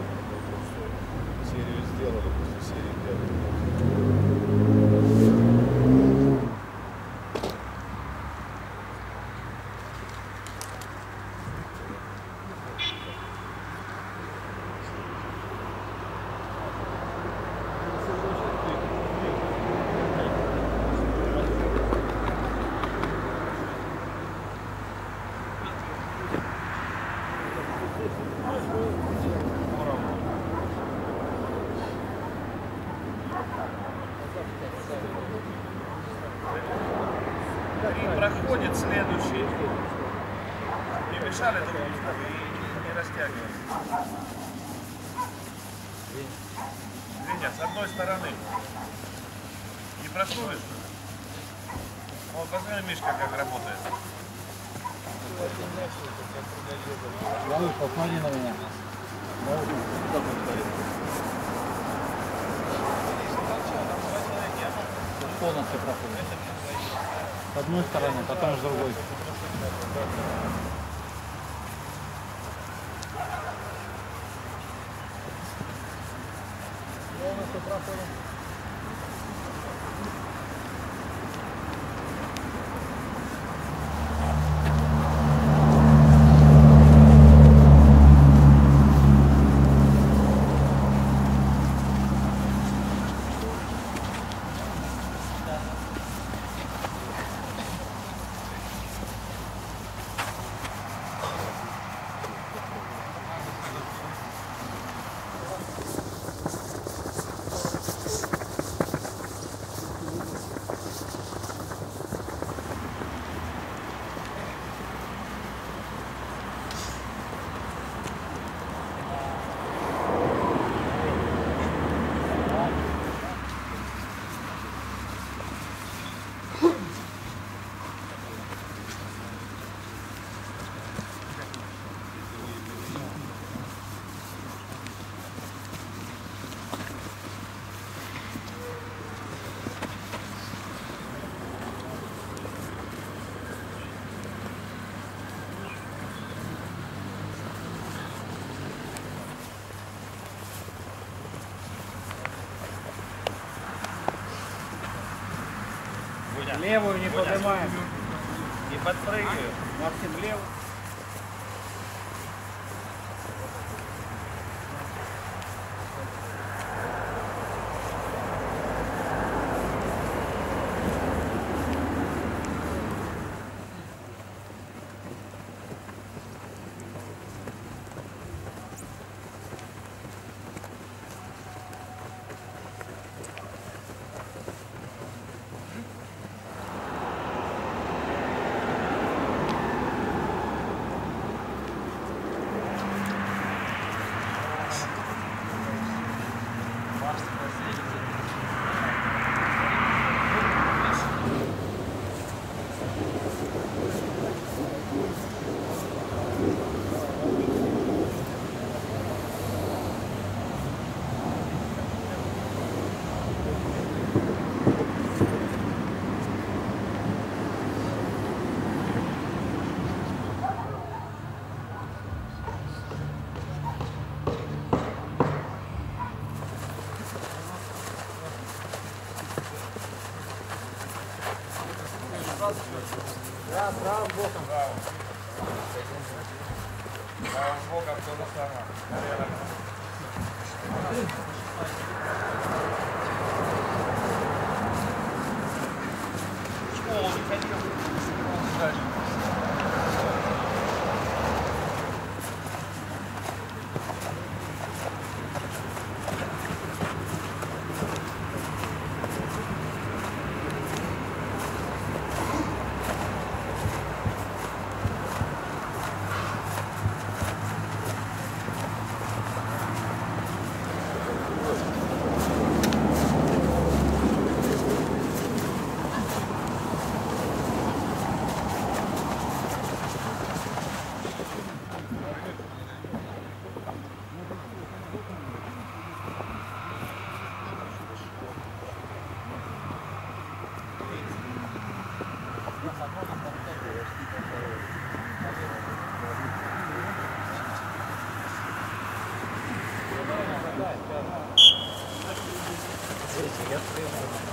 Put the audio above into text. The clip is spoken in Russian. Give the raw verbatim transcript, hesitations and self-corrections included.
Серию сделали, после серии делали. И проходит следующий. Не мешали друг другу и не растягивали. Женя, с одной стороны. Не проснулись? Вот посмотри, Мишка, как работает. Давай, посмотри на меня. Полностью проходит. С одной стороны, потом с другой. Полностью проходит. Левую не поднимаем. Не подпрыгиваю. Максим, левую. Да, правым боком. Правым. Правым боком то же самое. В школу не ходил. Дальше. Поехали.